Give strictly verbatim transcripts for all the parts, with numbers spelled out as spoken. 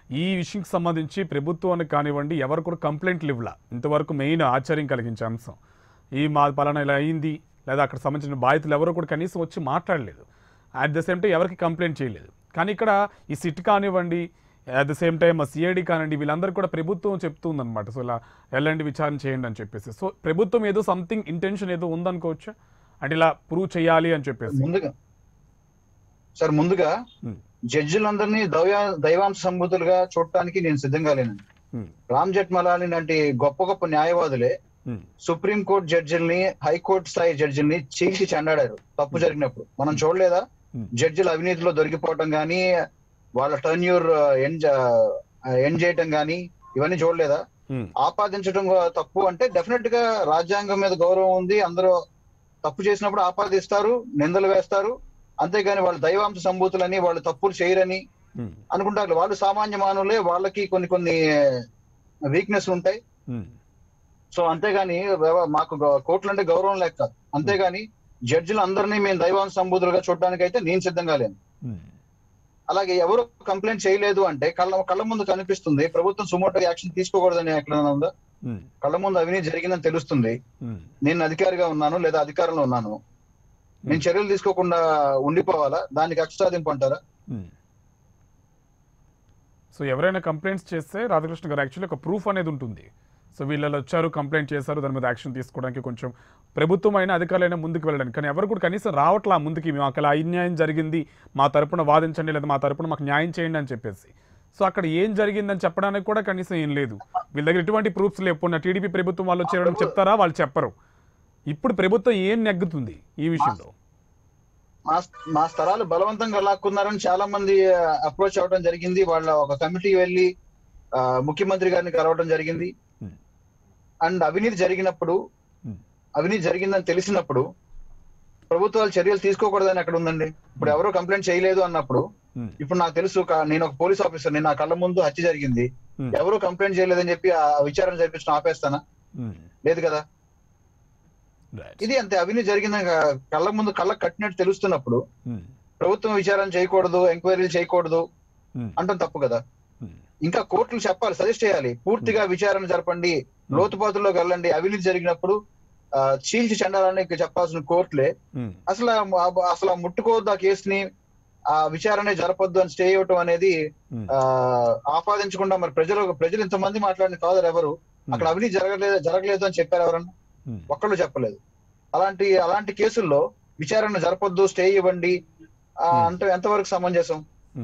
ఈ విషయంకి సంబంధించి ప్రభుత్వానికి కానివ్వండి ఎవరు కూడా కంప్లైంట్లు ఇవ్వాల. ఇంతవరకు మెయిన్ ఆశ్చర్యం కలిగించే అంశం ఈ మా పలానా ఇలా అయింది లేదా అక్కడ సంబంధించిన బాధితులు ఎవరు కూడా కనీసం వచ్చి మాట్లాడలేదు. అట్ ద సేమ్ టైం ఎవరికి కంప్లైంట్ చేయలేదు. కానీ ఇక్కడ ఈ సిట్ కానివ్వండి at the same time CID కానివ్వండి వీళ్ళందరూ కూడా ప్రభుత్వం చెప్తుందన్నమాట. సో ఇలా ఎలాంటి విచారణ చేయండి అని చెప్పేసి. సో ప్రభుత్వం ఏదో సంథింగ్ ఇంటెన్షన్ ఏదో ఉందనుకోవచ్చా అంటే ఇలా ప్రూవ్ చేయాలి అని చెప్పేసి. ముందుగా సార్ ముందుగా జడ్జిలందరినీ దైవ దైవాంశ సంబూతులుగా చూడటానికి నేను సిద్ధంగా లేనండి. రామ్ జెఠ్మలాని లాంటి గొప్ప గొప్ప న్యాయవాదులే సుప్రీం కోర్టు జడ్జిల్ని హైకోర్టు స్థాయి జడ్జిల్ని చీల్చి చెండాడారు తప్పు జరిగినప్పుడు. మనం చూడలేదా జడ్జిలు అవినీతిలో దొరికిపోవటం కానీ వాళ్ళ టర్న్యూర్ ఎండ్ ఎండ్ చేయటం కానీ ఇవన్నీ చూడలేదా? ఆపాదించడం తప్పు అంటే డెఫినెట్ గా రాజ్యాంగం మీద గౌరవం ఉంది. అందరూ తప్పు చేసినప్పుడు ఆపాదిస్తారు, నిందలు వేస్తారు. అంతేగాని వాళ్ళు దైవాంశ సంభూతులని వాళ్ళు తప్పులు చేయరని అనుకుంటారు. వాళ్ళు సామాన్య మానవులే, వాళ్ళకి కొన్ని కొన్ని వీక్నెస్ ఉంటాయి. సో అంతేగాని మాకు కోర్టులు అంటే గౌరవం లేక కాదు. అంతేగాని జడ్జిలు అందరినీ మేము దైవాంశ సంబూతులుగా చూడడానికి అయితే నేను సిద్ధంగా లేను. అలాగే ఎవరు కంప్లైంట్ చేయలేదు అంటే కళ్ళ కళ్ళ ముందు కనిపిస్తుంది. ప్రభుత్వం సుమోటో యాక్షన్ తీసుకోకూడదని ఎక్కడైనా ఉందా? కళ్ళ ముందు అవినీతి జరిగిందని తెలుస్తుంది. నేను అధికారిగా ఉన్నాను లేదా అధికారంలో ఉన్నాను, నేను చర్యలు తీసుకోకుండా ఉండిపోవాలా? దానికి కక్ష సాధింపు అంటారా? సో ఎవరైనా కంప్లైంట్స్ చేస్తే రాధాకృష్ణ గారు యాక్చువల్లీ ఒక ప్రూఫ్ అనేది ఉంటుంది. సో వీళ్ళు వచ్చారు, కంప్లైంట్ చేశారు, దాని మీద యాక్షన్ తీసుకోవడానికి కొంచెం ప్రభుత్వం అయినా అధికారులైనా ముందుకు వెళ్ళడానికి. కానీ ఎవరు కూడా కనీసం రావట్లా ముందుకి. మాకు అలా అన్యాయం జరిగింది, మా తరపున వాదించండి లేదా మా తరపున మాకు న్యాయం చేయండి అని చెప్పేసి. సో అక్కడ ఏం జరిగిందని చెప్పడానికి కూడా కనీసం ఏం లేదు. వీళ్ళ దగ్గర ఎటువంటి ప్రూఫ్స్ లేకుండా టీడీపీ ప్రభుత్వం వాళ్ళు వచ్చారని చెప్తారా? వాళ్ళు చెప్పరు. ఇప్పుడు ప్రభుత్వం ఏం నెగ్గుతుంది ఈ విషయంలో? మా స్థలాలు బలవంతంగా లాక్కున్నారని చాలా మంది అప్రోచ్ అవ్వడం జరిగింది. వాళ్ళ ఒక కమిటీ వెళ్ళి ముఖ్యమంత్రి గారిని కలవడం జరిగింది. అండ్ అవినీతి జరిగినప్పుడు అవినీతి జరిగిందని తెలిసినప్పుడు ప్రభుత్వాలు చర్యలు తీసుకోకూడదని ఎక్కడ ఉందండి? ఇప్పుడు ఎవరో కంప్లైంట్ చేయలేదు అన్నప్పుడు, ఇప్పుడు నాకు తెలుసు నేను ఒక పోలీస్ ఆఫీసర్, నేను నా కళ్ళ ముందు హత్య జరిగింది, ఎవరో కంప్లైంట్ చేయలేదని చెప్పి ఆ విచారణ జరిపించడం ఆపేస్తానా? లేదు కదా. ఇది అంతే. అవినీతి జరిగిందని కళ్ళ ముందు కళ్ళకు కట్టినట్టు తెలుస్తున్నప్పుడు ప్రభుత్వం విచారణ చేయకూడదు, ఎంక్వైరీలు చేయకూడదు అంటాం తప్పు కదా. ఇంకా కోర్టులు చెప్పాలి, సజెస్ట్ చేయాలి, పూర్తిగా విచారణ జరపండి, లోతుపాతుల్లోకి వెళ్ళండి. అవినీతి జరిగినప్పుడు ఆ చీల్చి చెండాలని చెప్పాల్సిన కోర్టులే అసలు అసలు ముట్టుకోవద్దు ఆ కేసుని, ఆ విచారణ జరపొద్దు అని స్టే ఇవ్వటం అనేది ఆ ఆపాదించకుండా మరి ప్రజలు ప్రజలు ఇంతమంది మాట్లాడిన కాదు ఎవరు అక్కడ అవినీతి జరగలేదు జరగలేదు అని చెప్పారు ఎవరన్నా? ఒక్కళ్ళు చెప్పలేదు. అలాంటి అలాంటి కేసుల్లో విచారణ జరపొద్దు, స్టే ఇవ్వండి అంటే ఎంతవరకు సమంజసం?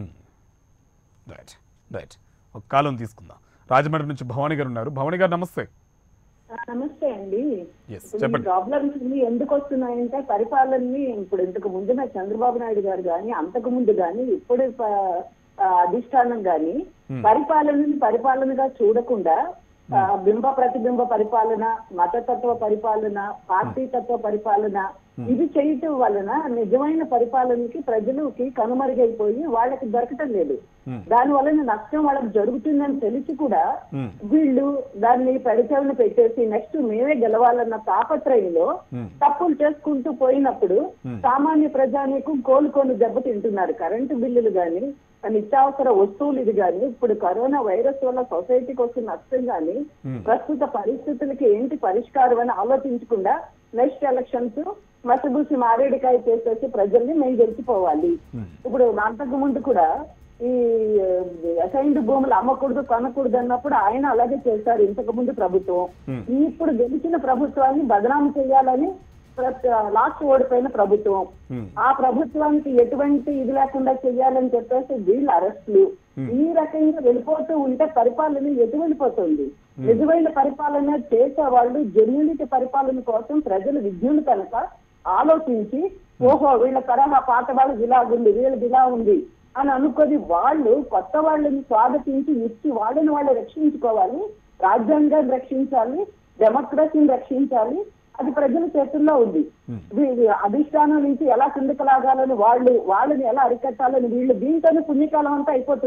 రైట్ రైట్ ఒక కాలం తీసుకుందాం. రాజమండ్రి నుంచి భవానీ గారు ఉన్నారు. భవానీ గారు నమస్తే. నమస్తే అండి. ప్రాబ్లమ్స్ ఎందుకు వస్తున్నాయంటే పరిపాలనని ఇప్పుడు ఇంతకు ముందున చంద్రబాబు నాయుడు గారు గాని అంతకు ముందు గాని ఇప్పుడు అధిష్టానం గాని పరిపాలనని పరిపాలనగా చూడకుండా బింబ ప్రతిబింబ పరిపాలన, మతతత్వ పరిపాలన, పార్టీ తత్వ పరిపాలన ఇది చేయటం వలన నిజమైన పరిపాలనకి ప్రజలకి కనుమరుగైపోయి వాళ్ళకి దొరకటం లేదు. దాని వలన నష్టం వాళ్ళకి జరుగుతుందని తెలిసి కూడా వీళ్ళు దాన్ని పెడచెవిన పెట్టేసి నెక్స్ట్ మేమే గెలవాలన్న తాపత్రయంలో తప్పులు చేసుకుంటూ పోయినప్పుడు సామాన్య ప్రజానీకం కోలుకొని దెబ్బతింటున్నారు. కరెంటు బిల్లులు గాని, నిత్యావసర వస్తువులు ఇది గాని, ఇప్పుడు కరోనా వైరస్ వల్ల సొసైటీకి వస్తున్న నష్టం గాని, ప్రస్తుత పరిస్థితులకి ఏంటి పరిష్కారం అని ఆలోచించకుండా నెక్స్ట్ ఎలక్షన్స్ మసబూసి మారేడికాయ చేసేసి ప్రజల్ని మేము గెలిచిపోవాలి. ఇప్పుడు అంతకు ముందు కూడా ఈ అసైన్డ్ భూములు అమ్మకూడదు, కొనకూడదు అన్నప్పుడు ఆయన అలాగే చేశారు ఇంతకు ముందు ప్రభుత్వం. ఇప్పుడు గెలిచిన ప్రభుత్వాన్ని బదనాము చేయాలని లాస్ట్ ఓడిపోయిన ప్రభుత్వం, ఆ ప్రభుత్వానికి ఎటువంటి ఇది లేకుండా చెయ్యాలని చెప్పేసి వీళ్ళ అరెస్టులు ఈ రకంగా వెళ్ళిపోతూ ఉంటే పరిపాలన ఎటు వెళ్ళిపోతుంది? నిజమైన పరిపాలన చేసే వాళ్ళు జెన్యూనిటీ పరిపాలన కోసం ప్రజలు విజ్ఞులు కనుక ఆలోచించి ఓహో వీళ్ళ తరహా పాత వాళ్ళకి ఇలా ఉంది, వీళ్ళకి ఇలా ఉంది అని అనుకొని వాళ్ళు కొత్త వాళ్ళని స్వాగతించి ఇచ్చి వాళ్ళని వాళ్ళు రక్షించుకోవాలి. రాజ్యాంగాన్ని రక్షించాలి, డెమోక్రసీని రక్షించాలి. అది ప్రజల చేతుల్లో ఉంది. అధిష్టానం నుంచి ఎలా కిందకి లాగాలని వాళ్ళు వాళ్ళని ఎలా అరికట్టాలని వీళ్ళు దీంతోనే పుణ్యకాలం అంతా అయిపోతుంది.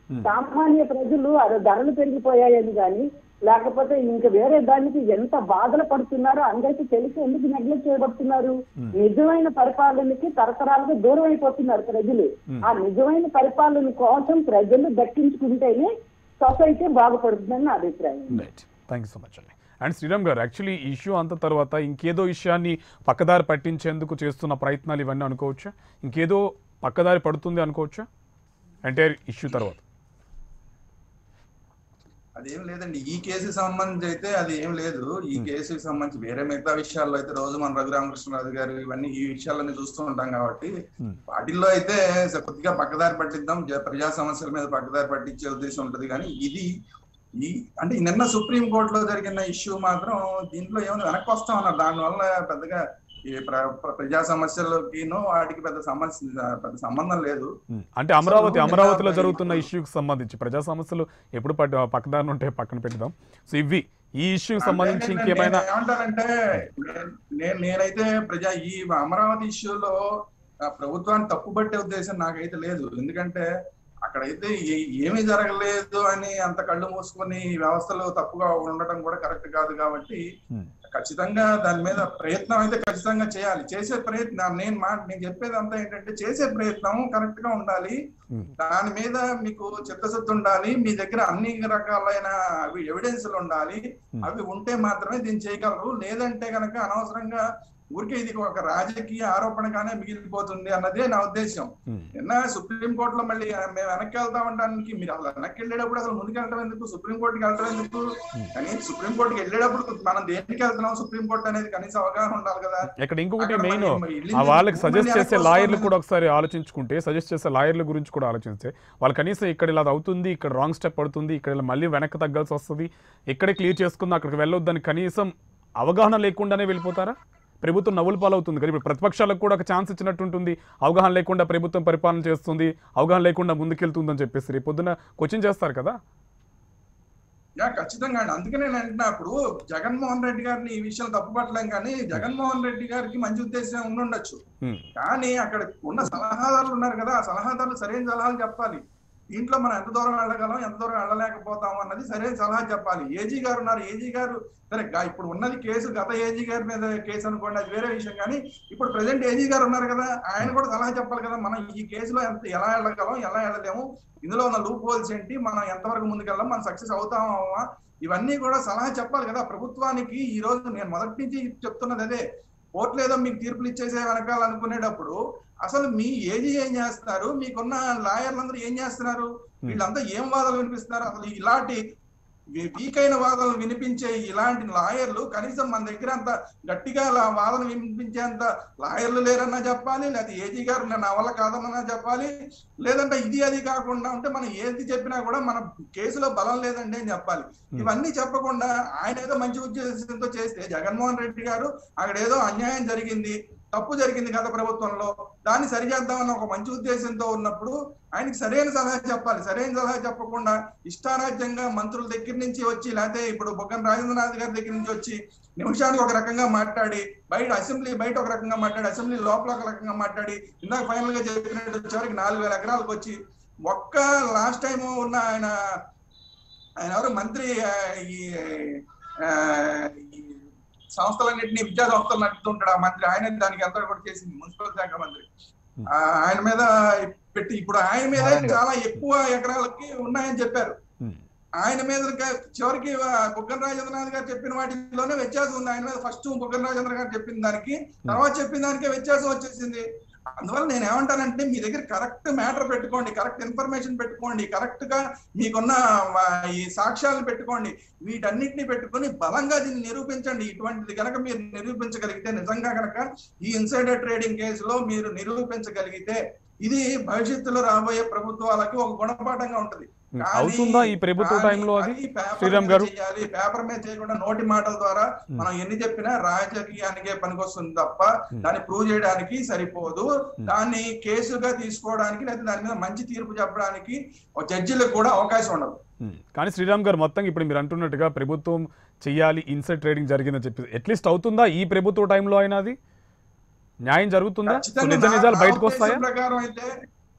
సామాన్య ప్రజలు అది ధరలు పెరిగిపోయాయని కానీ లేకపోతే ఇంకా వేరే దానికి ఎంత బాధలు పడుతున్నారో అందరికీ తెలిసి ఎందుకు నెగ్లెక్ట్ చేయబడుతున్నారు? నిజమైన పరిపాలనకి తరతరాలుగా దూరం అయిపోతున్నారు ప్రజలు. ఆ నిజమైన పరిపాలన కోసం ప్రజలు దక్కించుకుంటేనే సొసైటీ బాగుపడుతుందని నా అభిప్రాయం. థ్యాంక్ యూ సో మచ్ అండి. అండ్ శ్రీరామ్ గారు, యాక్చువల్లీ ఈ ఇష్యూ అంత తర్వాత ఇంకేదో విషయాన్ని పక్కదారి పట్టించేందుకు చేస్తున్న ప్రయత్నాలు ఇవన్నీ అనుకోవచ్చా? ఇంకేదో పక్కదారి పడుతుంది అనుకోవచ్చా ఎంటైర్ ఇష్యూ తర్వాత? అదేం లేదండి, ఈ కేసుకి సంబంధించి అయితే అది ఏం లేదు. ఈ కేసుకి సంబంధించి వేరే మిగతా విషయాల్లో అయితే రోజు మన రఘురామకృష్ణరాజు గారు ఇవన్నీ ఈ విషయాలన్నీ చూస్తూ ఉంటాం కాబట్టి వాటిల్లో అయితే కొద్దిగా పక్కదారి పట్టిద్దాం, ప్రజా సమస్యల మీద పక్కదారి పట్టించే ఉద్దేశం ఉంటుంది. కానీ ఇది ఈ అంటే నిన్న సుప్రీం కోర్టులో జరిగిన ఇష్యూ మాత్రం దీంట్లో ఏమైనా వెనక్కి వస్తా ఉన్నారు. దానివల్ల పెద్దగా ఈ ప్రజా సమస్యలకినో వాటికి పెద్ద సమస్య పెద్ద సంబంధం లేదు. అంటే అమరావతి అమరావతిలో జరుగుతున్న ఇష్యూకి సంబంధించి ప్రజా సమస్యలు ఎప్పుడు పక్కదారిని ఉంటే పక్కన పెట్టుదాం. సో ఇవి ఈ ఇష్యూకి సంబంధించి ఇంకేమైనా ఏమంటారంటే, నేను నేనైతే ప్రజా ఈ అమరావతి ఇష్యూలో ప్రభుత్వాన్ని తప్పుపట్టే ఉద్దేశం నాకైతే లేదు. ఎందుకంటే అక్కడైతే ఏమీ జరగలేదు అని అంత కళ్ళు మూసుకొని వ్యవస్థలో తప్పుగా ఉండటం కూడా కరెక్ట్ కాదు. కాబట్టి ఖచ్చితంగా దాని మీద ప్రయత్నం అయితే ఖచ్చితంగా చేయాలి. చేసే ప్రయత్నం నేను మాట నేను చెప్పేది అంతా ఏంటంటే, చేసే ప్రయత్నం కరెక్ట్ గా ఉండాలి. దాని మీద మీకు చిత్తశుద్ధి ఉండాలి. మీ దగ్గర అన్ని రకాలైన అవి ఎవిడెన్స్లు ఉండాలి. అవి ఉంటే మాత్రమే దీన్ని చేయగలరు. లేదంటే కనుక అనవసరంగా ఊరికే ఇది ఒక రాజకీయ ఆరోపణగానే మిగిలిపోతుంది అన్నదే నా ఉద్దేశం. నిన్న సుప్రీం కోర్టులో మళ్ళీ మేము వెనక్కి వెళ్తామంటానికి మీరు అసలు వెనక్కి వెళ్ళేటప్పుడు అసలు ముందుకు వెళ్ళడం ఎందుకు, సుప్రీం కోర్టుకి వెళ్ళడం ఎందుకు? కానీ సుప్రీం కోర్టుకి వెళ్ళేటప్పుడు మనం దేనికి వెళ్తున్నాం, సుప్రీం కోర్టు అనేది కనీసం అవగాహన ఉండాలి కదా. ఇక్కడ ఇంకొకటి మెయిన్ వాళ్ళకి సజెస్ట్ చేసే లాయర్లు కూడా ఒకసారి ఆలోచించుకుంటే, సజెస్ట్ చేసే లాయర్ల గురించి కూడా ఆలోచిస్తే వాళ్ళు కనీసం ఇక్కడ ఇలా అవుతుంది, ఇక్కడ రాంగ్ స్టెప్ పడుతుంది, ఇక్కడ మళ్ళీ వెనక్కి తగ్గాల్సి వస్తుంది, ఇక్కడే క్లియర్ చేసుకుంది, అక్కడికి వెళ్ళొద్దని కనీసం అవగాహన లేకుండానే వెళ్ళిపోతారా? ప్రభుత్వం నవ్వులు పాలవుతుంది కదా. ఇప్పుడు ప్రతిపక్షాలకు కూడా ఒక ఛాన్స్ ఇచ్చినట్టు ఉంటుంది. అవగాహన లేకుండా ప్రభుత్వం పరిపాలన చేస్తుంది, అవగాహన లేకుండా ముందుకెళ్తుందని చెప్పేసి రేపు పొద్దున క్వశ్చన్ చేస్తారు కదా. ఖచ్చితంగా అండి. అందుకే నేను అంటున్నా, ఇప్పుడు జగన్మోహన్ రెడ్డి గారిని ఈ విషయం తప్పుపట్టలేం, కానీ జగన్మోహన్ రెడ్డి గారికి మంచి ఉద్దేశం ఉండుండొచ్చు. కానీ అక్కడ ఉన్న సలహాదారులు ఉన్నారు కదా, ఆ సలహాదారులు సరైన సలహాలు చెప్పాలి. దీంట్లో మనం ఎంత దూరం వెళ్ళగలం, ఎంత దూరం వెళ్ళలేకపోతాం అన్నది సరైన సలహా చెప్పాలి. ఏజీ గారు ఉన్నారు, ఏజీ గారు సరే ఇప్పుడు ఉన్నది కేసు గత ఏజీ గారి మీద కేసు అనుకోండి, అది వేరే విషయం. కానీ ఇప్పుడు ప్రెసెంట్ ఏజీ గారు ఉన్నారు కదా, ఆయన కూడా సలహా చెప్పాలి కదా. మనం ఈ కేసులో ఎంత ఎలా వెళ్ళగలం, ఎలా వెళ్ళలేము, ఇందులో ఉన్న లూప్ హోల్స్ ఏంటి, మనం ఎంతవరకు ముందుకెళ్ళాం, మనం సక్సెస్ అవుతామా, ఇవన్నీ కూడా సలహా చెప్పాలి కదా ప్రభుత్వానికి. ఈ రోజు నేను మొదటి నుంచి చెప్తున్నది అదే, కోర్టులు ఏదో మీకు తీర్పులు ఇచ్చేసే వెనకాలనుకునేటప్పుడు అసలు మీ ఏజీ ఏం చేస్తున్నారు, మీకున్న లాయర్లందరూ ఏం చేస్తున్నారు, వీళ్ళంతా ఏం వాదనలు వినిపిస్తున్నారు? అసలు ఇలాంటి వీక్ అయిన వాదనలు వినిపించే ఇలాంటి లాయర్లు కనీసం మన దగ్గర అంత గట్టిగా వాదన వినిపించేంత లాయర్లు లేరన్నా చెప్పాలి, లేకపోతే ఏజీ గారు నా వల్ల కాదన్నా చెప్పాలి. లేదంటే ఇది అది కాకుండా ఉంటే మనం ఏది చెప్పినా కూడా మన కేసులో బలం లేదండి అని చెప్పాలి. ఇవన్నీ చెప్పకుండా ఆయన ఏదో మంచి ఉద్దేశంతో చేస్తే, జగన్మోహన్ రెడ్డి గారు అక్కడ ఏదో అన్యాయం జరిగింది, తప్పు జరిగింది గత ప్రభుత్వంలో, దాన్ని సరిచేద్దామన్న ఒక మంచి ఉద్దేశంతో ఉన్నప్పుడు ఆయనకి సరైన సలహా చెప్పాలి. సరైన సలహా చెప్పకుండా ఇష్టారాజ్యంగా మంత్రుల దగ్గర నుంచి వచ్చి, లేకపోతే ఇప్పుడు బొగ్గన రాజేంద్రనాథ్ గారి దగ్గర నుంచి వచ్చి నిమిషానికి ఒక రకంగా మాట్లాడి, బయట అసెంబ్లీ బయట ఒక రకంగా మాట్లాడి, అసెంబ్లీ లోపల ఒక రకంగా మాట్లాడి, ఇందాక ఫైనల్ గా చెప్పినట్టు చివరికి నాలుగు వేల ఎకరాలకు వచ్చి ఒక్క లాస్ట్ టైం ఉన్న ఆయన ఆయన ఎవరు మంత్రి ఈ సంస్థలన్నింటినీ విద్యా సంస్థలు నడుపుతుంటాడు ఆ మంత్రి, ఆయన దానికి ఎంత కూడా చేసింది మున్సిపల్ శాఖ మంత్రి. ఆయన మీద పెట్టి ఇప్పుడు ఆయన మీద చాలా ఎక్కువ ఎకరాలకి ఉన్నాయని చెప్పారు. ఆయన మీద చివరికి బుగ్గన రాజేంద్రనాథ్ గారు చెప్పిన వాటిలోనే వ్యత్యాసం ఉంది. ఆయన మీద ఫస్ట్ బుగ్గన రాజేంద్ర గారు చెప్పిన దానికి, తర్వాత చెప్పిన దానికే వ్యత్యాసం వచ్చేసింది. అందువల్ల నేను ఏమంటానంటే, మీ దగ్గర కరెక్ట్ మ్యాటర్ పెట్టుకోండి, కరెక్ట్ ఇన్ఫర్మేషన్ పెట్టుకోండి, కరెక్ట్ గా మీకున్న ఈ సాక్ష్యాలను పెట్టుకోండి, వీటన్నిటిని పెట్టుకొని బలంగా దీన్ని నిరూపించండి. ఇటువంటిది కనుక మీరు నిరూపించగలిగితే, నిజంగా కనుక ఈ ఇన్సైడర్ ట్రేడింగ్ కేసులో మీరు నిరూపించగలిగితే, ఇది భవిష్యత్తులో రాబోయే ప్రభుత్వాలకి ఒక గుణపాఠంగా ఉంటది. అవుతుందా ఈ ప్రభుత్వ టైంలో అది శ్రీరామ్ గారు? పేపర్ మీద చేయకుండా నోటి మాటల ద్వారా మనం ఎన్ని చెప్పినా రాజకీయానికే పనికొస్తుంది తప్ప దాన్ని ప్రూవ్ చేయడానికి సరిపోదు. దాన్ని కేసుగా తీసుకోవడానికి లేదా దాని మీద మంచి తీర్పు చెప్పడానికి జడ్జిలకు కూడా అవకాశం ఉండదు. కానీ శ్రీరామ్ గారు మొత్తం ఇప్పుడు మీరు అంటున్నట్టుగా ప్రభుత్వం చెయ్యాలి, ఇన్సైడ్ ట్రేడింగ్ జరిగిందని చెప్పి అట్లీస్ట్ అవుతుందా ఈ ప్రభుత్వ టైంలో అయినా? అది న్యాయం జరుగుతుందా? నిజ నిజాలు బయటకు వస్తాయా? ప్రకారం అయితే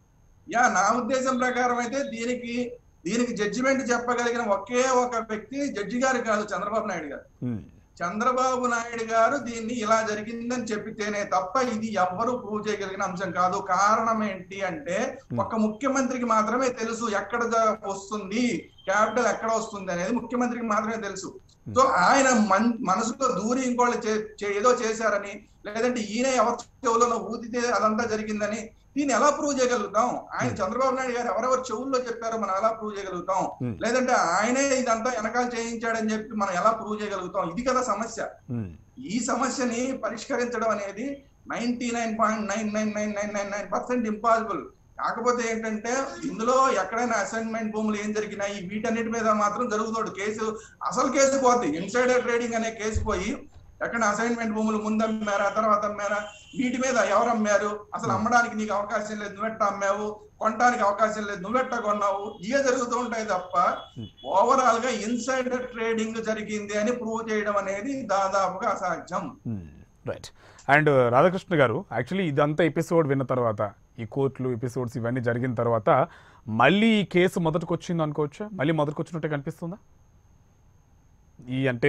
యా నా ఉద్దేశం ప్రకారం అయితే దీనికి దీనికి జడ్జిమెంట్ చెప్పగలిగిన ఒకే ఒక వ్యక్తి జడ్జి గారు కాదు, చంద్రబాబు నాయుడు గారు. చంద్రబాబు నాయుడు గారు దీన్ని ఇలా జరిగిందని చెప్పితేనే తప్ప ఇది ఎవ్వరూ ప్రూవ్ చేయగలిగిన అంశం కాదు. కారణం ఏంటి అంటే ఒక ముఖ్యమంత్రికి మాత్రమే తెలుసు ఎక్కడ వస్తుంది, క్యాపిటల్ ఎక్కడ వస్తుంది అనేది ముఖ్యమంత్రికి మాత్రమే తెలుసు. సో ఆయన మన్ మనసులో దూరి ఇంకోళ్ళు ఏదో చేశారని, లేదంటే ఈయన ఎవరి చెవులలో ఊదితే అదంతా జరిగిందని దీన్ని ఎలా ప్రూవ్ చేయగలుగుతాం? ఆయన చంద్రబాబు నాయుడు గారు ఎవరెవరు చెవుల్లో చెప్పారో మనం ఎలా ప్రూవ్ చేయగలుగుతాం? లేదంటే ఆయనే ఇదంతా వెనకాల చేయించాడని చెప్పి మనం ఎలా ప్రూవ్ చేయగలుగుతాం? ఇది కదా సమస్య. ఈ సమస్యని పరిష్కరించడం అనేది ninety nine point nine nine nine nine nine nine percent impossible. కాకపోతే ఏంటంటే ఇందులో ఎక్కడైనా అసైన్మెంట్ భూములు ఏం జరిగినాయి వీటన్నిటి మీద మాత్రం జరుగుతాడు కేసు. అసలు కేసు పోతుంది, ఇన్సైడర్ ట్రేడింగ్ అనే కేసు పోయి ఎక్కడ అసైన్మెంట్ భూములు ముందు అమ్మారా తర్వాత అమ్మారా వీటి మీద ఎవరు అమ్మారు, అసలు అమ్మడానికి నీకు అవకాశం లేదు నువ్వెట్ట అమ్మావు, కొనడానికి అవకాశం లేదు నువ్వెట్ట కొన్నావు, ఇవే జరుగుతూ ఉంటాయి తప్ప ఓవరాల్ గా ఇన్సైడర్ ట్రేడింగ్ జరిగింది అని ప్రూవ్ చేయడం అనేది దాదాపుగా అసాధ్యం. రైట్. అండ్ రాధాకృష్ణ గారు, యాక్చువల్లీ ఇదంతా ఎపిసోడ్ విన్న తర్వాత, ఈ కోర్టులు ఎపిసోడ్స్ ఇవన్నీ జరిగిన తర్వాత మళ్ళీ ఈ కేసు మొదటికి వచ్చింది అనుకోవచ్చా? మళ్ళీ మొదటికి వచ్చినట్టే కనిపిస్తుందా? ఈ అంటే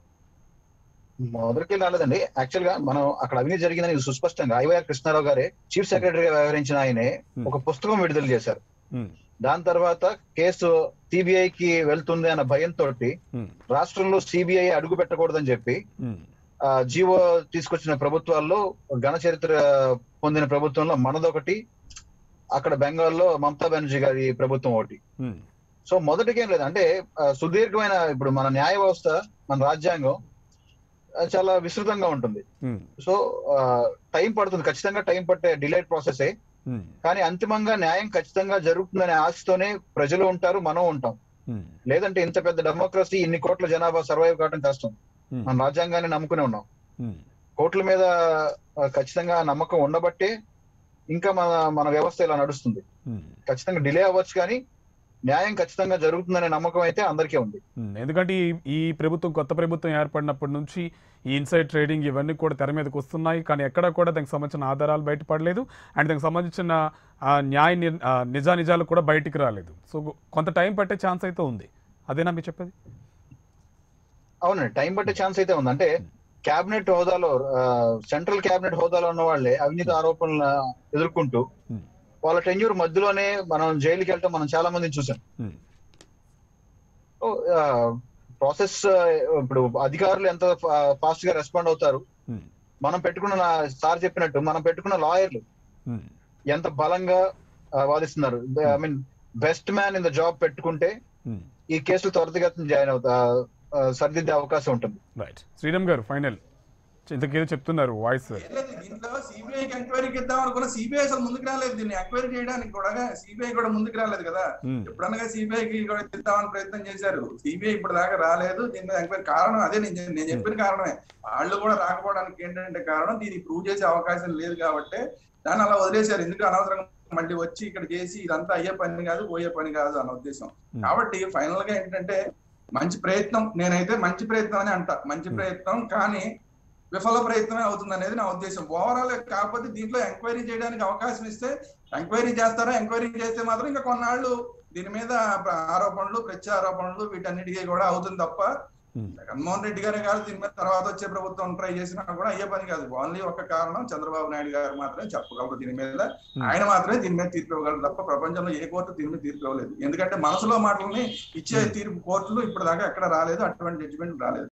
మొదటికి రాలేదండి. యాక్చువల్ గా మనం అక్కడ అవినీతి జరిగిందని సుస్పష్టంగా ఐవైఆర్ కృష్ణారావు గారే చీఫ్ సెక్రటరీగా వ్యవహరించిన ఆయనే ఒక పుస్తకం విడుదల చేశారు. దాని తర్వాత కేసు సిబిఐకి వెళ్తుంది అన్న భయంతో రాష్ట్రంలో సిబిఐ అడుగు పెట్టకూడదని చెప్పి జీవో తీసుకొచ్చిన ప్రభుత్వాల్లో ఘన చరిత్ర పొందిన ప్రభుత్వంలో మనదొకటి, అక్కడ బెంగాల్లో మమతా బెనర్జీ గారి ప్రభుత్వం ఒకటి. సో మొదటికేం లేదు, అంటే సుదీర్ఘమైన ఇప్పుడు మన న్యాయ వ్యవస్థ, మన రాజ్యాంగం చాలా విస్తృతంగా ఉంటుంది. సో టైం పడుతుంది, ఖచ్చితంగా టైం పట్టే డిలేడ్ ప్రాసెసే. కానీ అంతిమంగా న్యాయం ఖచ్చితంగా జరుగుతుందనే ఆశతోనే ప్రజలు ఉంటారు, మనం ఉంటాం. లేదంటే ఇంత పెద్ద డెమోక్రసీ, ఇన్ని కోట్ల జనాభా సర్వైవ్ కావడం కష్టం. మన రాజ్యాంగాన్ని నమ్ముకునే ఉన్నాం. కోట్ల మీద ఖచ్చితంగా నమ్మకం ఉండబట్టే ఇంకా మన మన వ్యవస్థ ఇలా నడుస్తుంది. ఖచ్చితంగా డిలే అవ్వచ్చు కానీ న్యాయం ఖచ్చితంగా జరుగుతుందనే నమ్మకం అయితే అందరికీ ఉంది. ఎందుకంటే ఈ ప్రభుత్వం, కొత్త ప్రభుత్వం ఏర్పడినప్పటి నుంచి ఈ ఇన్సైడ్ ట్రేడింగ్ ఇవన్నీ కూడా తెర మీదకి వస్తున్నాయి. కానీ ఎక్కడ కూడా దానికి సంబంధించిన ఆధారాలు బయటపడలేదు. అండ్ దానికి సంబంధించిన న్యాయ నిజానిజాలు కూడా బయటికి రాలేదు. సో కొంత టైం పట్టే ఛాన్స్ అయితే ఉంది. అదేనా మీరు చెప్పేది? అవునండి, టైం పట్టే ఛాన్స్ అయితే ఉంది. అంటే క్యాబినెట్ హోదాలో, సెంట్రల్ క్యాబినెట్ హోదాలో ఉన్న వాళ్ళే అవినీతి ఆరోపణలు ఎదుర్కొంటూ వాళ్ళ టెన్యూర్ మధ్యలోనే మనం జైలుకి వెళ్ళటం మనం చాలా మందిని చూసాం. ప్రాసెస్ ఇప్పుడు అధికారులు ఎంత ఫాస్ట్ గా రెస్పాండ్ అవుతారు, మనం పెట్టుకున్న సార్ చెప్పినట్టు మనం పెట్టుకున్న లాయర్లు ఎంత బలంగా వాదిస్తున్నారు. I mean best man in the job పెట్టుకుంటే ఈ కేసులు త్వరితగతిన జాయిన్ అవుతా సరిదిద్దే అవకాశం ఉంటుంది. రైట్. శ్రీరామ్ గారు, ఫైనల్ ఇంతకేదో చెప్తున్నారు వాయిస్. దీంట్లో సిబిఐకి ఎంక్వైరీకి ఇద్దాం అనుకున్న సిబిఐ అసలు ముందుకు రాలేదు. దీన్ని ఎంక్వైరీ చేయడానికి కూడా సిబిఐ కూడా ముందుకు రాలేదు కదా. ఎప్పుడనగా సిబిఐకి కూడా ఇద్దామని ప్రయత్నం చేశారు, సిబిఐ ఇప్పుడు దాకా రాలేదు. దీని మీద ఎంక్వైరీ కారణం అదే, నేను నేను చెప్పిన కారణమే. వాళ్ళు కూడా రాకపోవడానికి ఏంటంటే కారణం దీన్ని ప్రూవ్ చేసే అవకాశం లేదు కాబట్టి దాన్ని అలా వదిలేశారు. ఎందుకు అనవసరంగా మళ్ళీ వచ్చి ఇక్కడ చేసి ఇదంతా అయ్యే పని కాదు, పోయే పని కాదు అన్న ఉద్దేశం. కాబట్టి ఫైనల్ గా ఏంటంటే మంచి ప్రయత్నం, నేనైతే మంచి ప్రయత్నం అని అంటా, మంచి ప్రయత్నం కానీ విఫల ప్రయత్నమే అవుతుంది అనేది నా ఉద్దేశం. ఓవరాల్ కాకపోతే దీంట్లో ఎంక్వైరీ చేయడానికి అవకాశం ఇస్తే ఎంక్వైరీ చేస్తారా, ఎంక్వైరీ చేస్తే మాత్రం ఇంకా కొన్నాళ్ళు దీని మీద ఆరోపణలు, ప్రత్యారోపణలు వీటన్నిటికీ కూడా అవుతుంది తప్ప జగన్మోహన్ రెడ్డి గారే కాదు, దీని మీద తర్వాత వచ్చే ప్రభుత్వం ట్రై చేసినా కూడా అయ్యే పని కాదు. ఓన్లీ ఒక కారణం చంద్రబాబు నాయుడు గారు మాత్రమే చెప్పగలరు దీని మీద, ఆయన మాత్రమే దీని మీద తీర్పు ఇవ్వగలరు తప్ప ప్రపంచంలో ఏ కోర్టు దీని మీద తీర్పు ఇవ్వలేదు. ఎందుకంటే మనసులో మాటలని ఇచ్చే తీర్పు కోర్టులు ఇప్పుడు దాకా ఎక్కడ రాలేదు, అటువంటి జడ్జిమెంట్ రాలేదు.